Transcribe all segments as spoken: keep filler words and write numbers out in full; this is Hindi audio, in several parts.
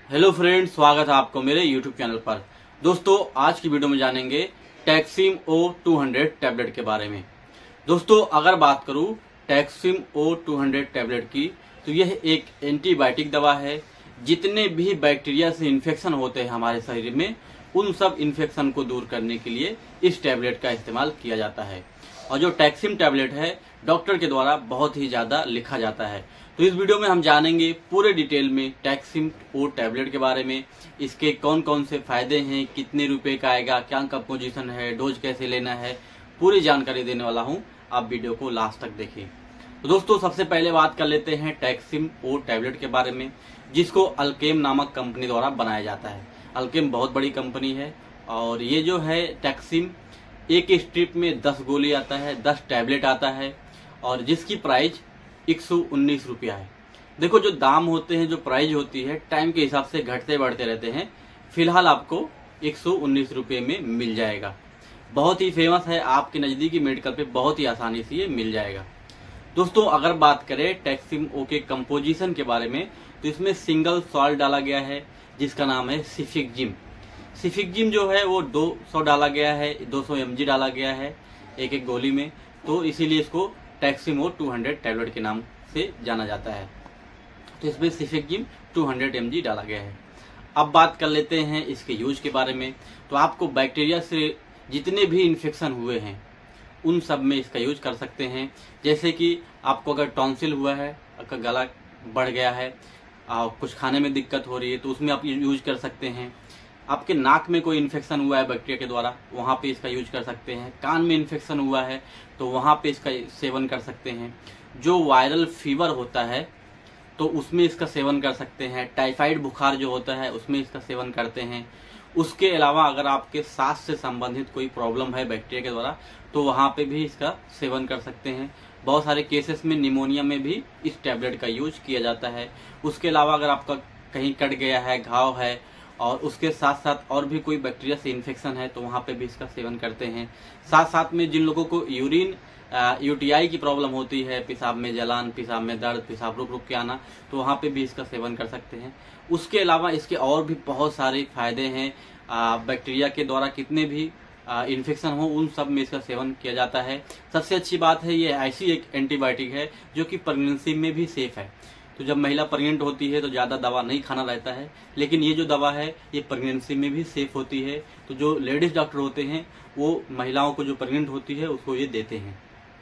हेलो फ्रेंड्स, स्वागत है आपको मेरे यूट्यूब चैनल पर। दोस्तों, आज की वीडियो में जानेंगे Taxim O two hundred tablet के बारे में। दोस्तों, अगर बात करूं Taxim O two hundred tablet की, तो यह एक एंटीबायोटिक दवा है। जितने भी बैक्टीरिया से इन्फेक्शन होते हैं हमारे शरीर में, उन सब इन्फेक्शन को दूर करने के लिए इस टैबलेट का इस्तेमाल किया जाता है। और जो टैक्सिम टैबलेट है, डॉक्टर के द्वारा बहुत ही ज्यादा लिखा जाता है। तो इस वीडियो में हम जानेंगे पूरे डिटेल में टैक्सिम ओ टैबलेट के बारे में। इसके कौन कौन से फायदे हैं, कितने रुपए का आएगा, क्या कंपोजिशन है, डोज कैसे लेना है, पूरी जानकारी देने वाला हूं। आप वीडियो को लास्ट तक देखिए। तो दोस्तों, सबसे पहले बात कर लेते हैं टैक्सिम ओ टैबलेट के बारे में, जिसको अल्केम नामक कंपनी द्वारा बनाया जाता है। अल्केम बहुत बड़ी कंपनी है और ये जो है टैक्सिम, एक स्ट्रिप में दस गोली आता है, दस टैबलेट आता है और जिसकी प्राइस एक सौ उन्नीस रुपया है। देखो, जो दाम होते हैं, जो प्राइस होती है, टाइम के हिसाब से घटते बढ़ते रहते हैं। फिलहाल आपको एक सौ उन्नीस रुपये में मिल जाएगा। बहुत ही फेमस है, आपके नजदीकी मेडिकल पे बहुत ही आसानी से ये मिल जाएगा। दोस्तों, अगर बात करें टैक्सिम ओ के कंपोजिशन के बारे में, तो इसमें सिंगल सॉल्ट डाला गया है जिसका नाम है सिफिकजिम। सिफिकजिम जो है वो दो सौ डाला गया है, दो सौ एम जी डाला गया है एक एक गोली में, तो इसीलिए इसको Taxim O two hundred tablet के नाम से जाना जाता है। तो इसमें cefixime two hundred M G डाला गया है। अब बात कर लेते हैं इसके यूज के बारे में। तो आपको बैक्टीरिया से जितने भी इन्फेक्शन हुए हैं, उन सब में इसका यूज कर सकते हैं। जैसे कि आपको अगर टॉन्सिल हुआ है, आपका गला बढ़ गया है, कुछ खाने में दिक्कत हो रही है, तो उसमें आप यूज कर सकते हैं। आपके नाक में कोई इन्फेक्शन हुआ है बैक्टीरिया के द्वारा, वहां पे इसका यूज कर सकते हैं। कान में इन्फेक्शन हुआ है तो वहां पे इसका सेवन कर सकते हैं। जो वायरल फीवर होता है तो उसमें इसका सेवन कर सकते हैं। टाइफाइड बुखार जो होता है उसमें इसका सेवन करते हैं। उसके अलावा अगर आपके सांस से संबंधित कोई प्रॉब्लम है बैक्टीरिया के द्वारा, तो वहां पे भी इसका सेवन कर सकते हैं। बहुत सारे केसेस में निमोनिया में भी इस टैबलेट का यूज किया जाता है। उसके अलावा अगर आपका कहीं कट गया है, घाव है और उसके साथ साथ और भी कोई बैक्टीरिया से इन्फेक्शन है, तो वहां पे भी इसका सेवन करते हैं। साथ साथ में जिन लोगों को यूरिन यूटीआई की प्रॉब्लम होती है, पेशाब में जलन, पेशाब में दर्द, पेशाब रुक रुक के आना, तो वहां पे भी इसका सेवन कर सकते हैं। उसके अलावा इसके और भी बहुत सारे फायदे हैं। बैक्टीरिया के द्वारा कितने भी इन्फेक्शन हो, उन सब में इसका सेवन किया जाता है। सबसे अच्छी बात है, ये ऐसी एक एंटीबायोटिक है जो कि प्रेगनेंसी में भी सेफ है। तो जब महिला प्रेग्नेंट होती है तो ज्यादा दवा नहीं खाना रहता है, लेकिन ये जो दवा है ये प्रेगनेंसी में भी सेफ होती है। तो जो लेडीज डॉक्टर होते हैं वो महिलाओं को जो प्रेग्नेंट होती है उसको ये देते हैं।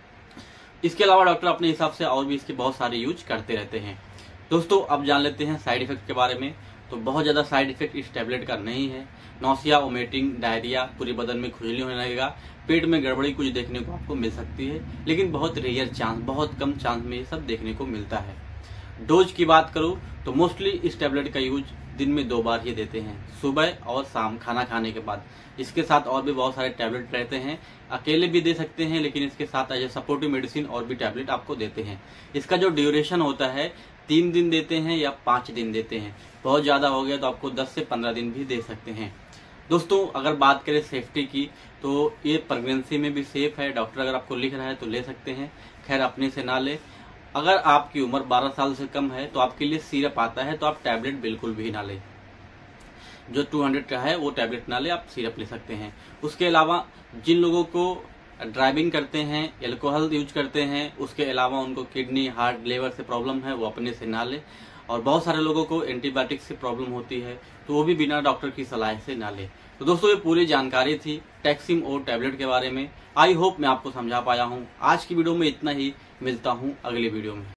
इसके अलावा डॉक्टर अपने हिसाब से और भी इसके बहुत सारे यूज करते रहते हैं। दोस्तों, अब जान लेते हैं साइड इफेक्ट के बारे में। तो बहुत ज्यादा साइड इफेक्ट इस टैबलेट का नहीं है। नौसिया, वोमिटिंग, डायरिया, पूरे बदन में खुजली होने लगेगा, पेट में गड़बड़ी कुछ देखने को आपको मिल सकती है, लेकिन बहुत रेयर चांस, बहुत कम चांस में ये सब देखने को मिलता है। डोज की बात करूं तो मोस्टली इस टैबलेट का यूज दिन में दो बार ही देते हैं, सुबह और शाम खाना खाने के बाद। इसके साथ और भी बहुत सारे टैबलेट रहते हैं, अकेले भी दे सकते हैं, लेकिन इसके साथ एज ए सपोर्टिव मेडिसिन और भी टैबलेट आपको देते हैं। इसका जो ड्यूरेशन होता है, तीन दिन देते हैं या पांच दिन देते हैं। बहुत ज्यादा हो गया तो आपको दस से पंद्रह दिन भी दे सकते हैं। दोस्तों, अगर बात करें सेफ्टी की, तो ये प्रेगनेंसी में भी सेफ है। डॉक्टर अगर आपको लिख रहा है तो ले सकते हैं, खैर अपने से ना ले। अगर आपकी उम्र बारह साल से कम है तो आपके लिए सिरप आता है, तो आप टैबलेट बिल्कुल भी ना ले। जो टू हंड्रेड का है वो टैबलेट ना ले, आप सिरप ले सकते हैं। उसके अलावा जिन लोगों को ड्राइविंग करते हैं, एल्कोहल यूज करते हैं, उसके अलावा उनको किडनी, हार्ट, लीवर से प्रॉब्लम है, वो अपने से ना ले। और बहुत सारे लोगों को एंटीबायोटिक से प्रॉब्लम होती है, तो वो भी बिना डॉक्टर की सलाह से ना ले। तो दोस्तों, ये पूरी जानकारी थी टैक्सिम ओ टैबलेट के बारे में। आई होप मैं आपको समझा पाया हूँ। आज की वीडियो में इतना ही, मिलता हूँ अगली वीडियो में।